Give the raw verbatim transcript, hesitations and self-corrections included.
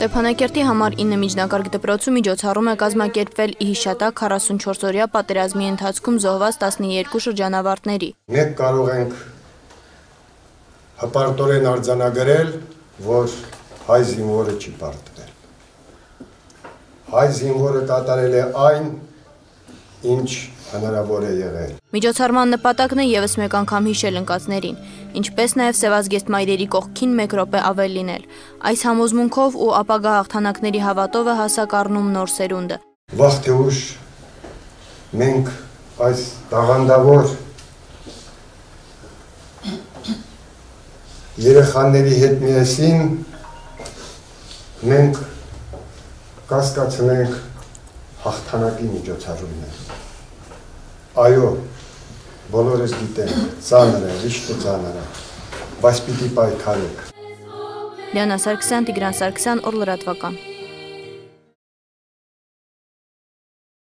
Ստեփանակերտի համար ինը միջնակարգ դպրոցում միջոցառում է կազմակերպվել ի հիշատակ քառասունչորսօրյա պատերազմի ընթացքում զոհված տասնյոթ շրջանավարտների։ Մենք կարող ենք հպարտորեն արձանագրել, որ հայ զինվորը չի պարտվել։ Հայ զինվորը կատարել է այն, ինչ հնարավոր է եղել։ Միջոցառման նպատակն է ևս մեկ անգամ հիշել ընկածներին, ինչպես նաև սևազգեստ մայրերի կողքին մեկ րոպե ավել լինել։ Այս համոզմունքով ու ապագա հաղթանակների հավատով է հասակ առնում նոր սերունդը։ Վաղ թե ուշ մենք այս տաղանդավոր երեխաների հետ միասին մենք կասկածենք հաղթանակի միջոցառումներ։ Այո, բոլորս գիտենք, ծանր է, վիշտը ծանր է, բայց պիտի պայքարենք։ Լիանա Սարգսյան, Տիգրան Սարգսյան, օր լրատվական։